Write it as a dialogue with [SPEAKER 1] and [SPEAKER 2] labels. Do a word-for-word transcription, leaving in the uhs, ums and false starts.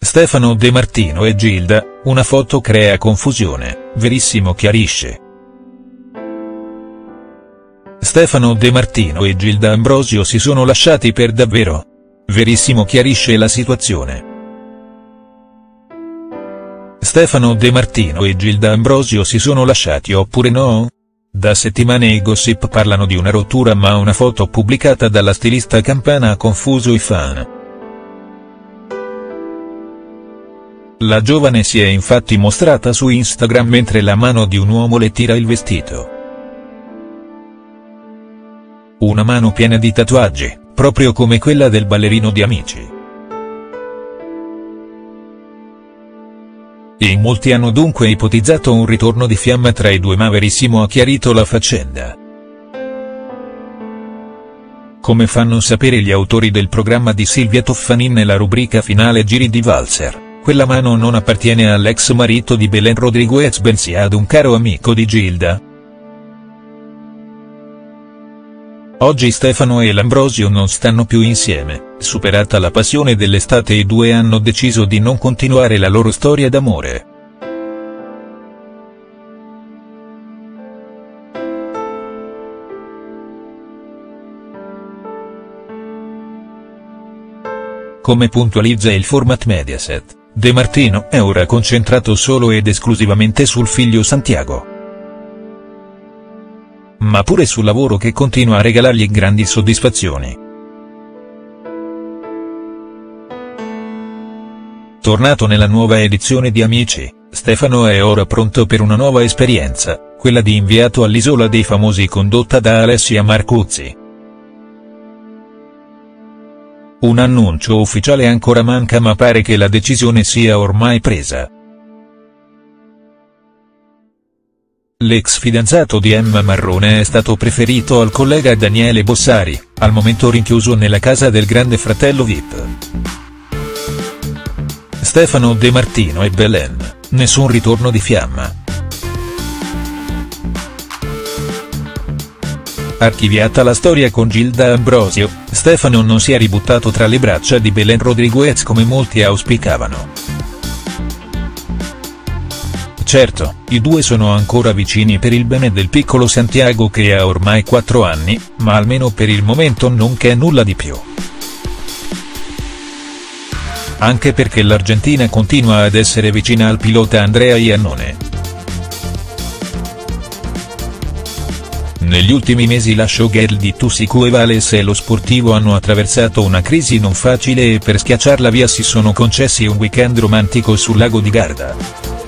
[SPEAKER 1] Stefano De Martino e Gilda, una foto crea confusione, Verissimo chiarisce. Stefano De Martino e Gilda Ambrosio si sono lasciati per davvero? Verissimo chiarisce la situazione. Stefano De Martino e Gilda Ambrosio si sono lasciati oppure no? Da settimane i gossip parlano di una rottura, ma una foto pubblicata dalla stilista campana ha confuso i fan. La giovane si è infatti mostrata su Instagram mentre la mano di un uomo le tira il vestito. Una mano piena di tatuaggi, proprio come quella del ballerino di Amici. In molti hanno dunque ipotizzato un ritorno di fiamma tra i due, ma Verissimo ha chiarito la faccenda. Come fanno sapere gli autori del programma di Silvia Toffanin nella rubrica finale Giri di Valzer, quella mano non appartiene all'ex marito di Belen Rodriguez bensì ad un caro amico di Gilda. Oggi Stefano e l'Ambrosio non stanno più insieme, superata la passione dell'estate i due hanno deciso di non continuare la loro storia d'amore. Come puntualizza il format Mediaset, De Martino è ora concentrato solo ed esclusivamente sul figlio Santiago. Ma pure sul lavoro che continua a regalargli grandi soddisfazioni. Tornato nella nuova edizione di Amici, Stefano è ora pronto per una nuova esperienza, quella di inviato all'Isola dei Famosi condotta da Alessia Marcuzzi. Un annuncio ufficiale ancora manca, ma pare che la decisione sia ormai presa. L'ex fidanzato di Emma Marrone è stato preferito al collega Daniele Bossari, al momento rinchiuso nella casa del grande fratello V I P. Stefano De Martino e Belen, nessun ritorno di fiamma. Archiviata la storia con Gilda Ambrosio, Stefano non si è ributtato tra le braccia di Belen Rodriguez come molti auspicavano. Certo, i due sono ancora vicini per il bene del piccolo Santiago che ha ormai quattro anni, ma almeno per il momento non c'è nulla di più. Anche perché l'Argentina continua ad essere vicina al pilota Andrea Iannone. Negli ultimi mesi la showgirl di Tussicu e Vales e lo sportivo hanno attraversato una crisi non facile e per schiacciarla via si sono concessi un weekend romantico sul lago di Garda.